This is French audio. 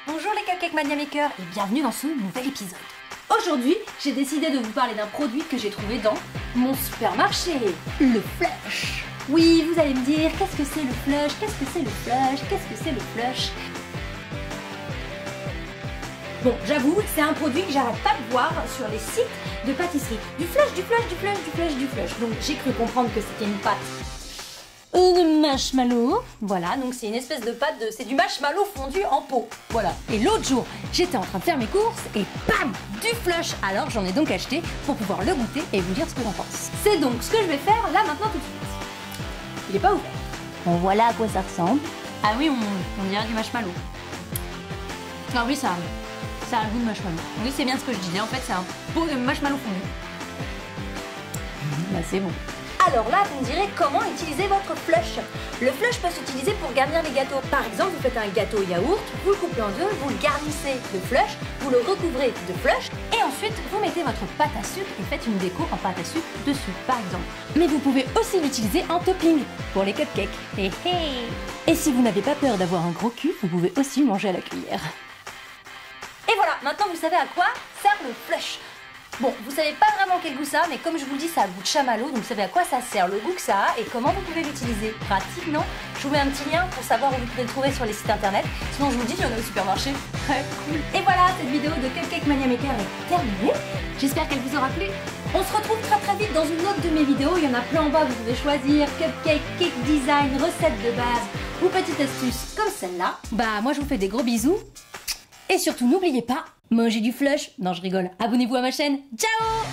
Bonjour les Cupcake Mania Makers et bienvenue dans ce nouvel épisode. Aujourd'hui, j'ai décidé de vous parler d'un produit que j'ai trouvé dans mon supermarché, le Flush. Oui, vous allez me dire, qu'est-ce que c'est le Flush? Qu'est-ce que c'est le Flush? Qu'est-ce que c'est le Flush? Bon, j'avoue, c'est un produit que j'arrête pas de voir sur les sites de pâtisserie. Du Flush, du Flush, du Flush, du Flush, du Flush. Donc j'ai cru comprendre que c'était une pâte de marshmallow. Voilà, donc c'est une espèce de pâte c'est du marshmallow fondu en pot. Voilà. Et l'autre jour, j'étais en train de faire mes courses et bam, du Flush. Alors j'en ai donc acheté pour pouvoir le goûter et vous dire ce que j'en pense. C'est donc ce que je vais faire là maintenant tout de suite. Il est pas ouvert. Bon, voilà à quoi ça ressemble. Ah oui, on dirait du marshmallow. Ah oui, ça a le goût de marshmallow. Oui, c'est bien ce que je disais. En fait, c'est un pot de marshmallow fondu. Bah, c'est bon. Alors là, vous me direz comment utiliser votre Flush. Le Flush peut s'utiliser pour garnir les gâteaux. Par exemple, vous faites un gâteau yaourt, vous le coupez en deux, vous le garnissez de Flush, vous le recouvrez de Flush, et ensuite vous mettez votre pâte à sucre et faites une déco en pâte à sucre dessus, par exemple. Mais vous pouvez aussi l'utiliser en topping pour les cupcakes. Et si vous n'avez pas peur d'avoir un gros cul, vous pouvez aussi le manger à la cuillère. Et voilà, maintenant vous savez à quoi sert le Flush. Bon, vous savez pas vraiment quel goût ça a, mais comme je vous le dis, ça a le goût de chamallow, donc vous savez à quoi ça sert, le goût que ça a et comment vous pouvez l'utiliser. Pratique, non? Je vous mets un petit lien pour savoir où vous pouvez le trouver sur les sites internet. Sinon, je vous le dis, il y en a au supermarché. Très cool. Et voilà, cette vidéo de Cupcake Mania Maker est terminée. J'espère qu'elle vous aura plu. On se retrouve très vite dans une autre de mes vidéos. Il y en a plein en bas, vous pouvez choisir cupcake, cake design, recettes de base ou petites astuces comme celle-là. Bah, moi, je vous fais des gros bisous. Et surtout, n'oubliez pas, mangez du Flush. Non, je rigole. Abonnez-vous à ma chaîne. Ciao!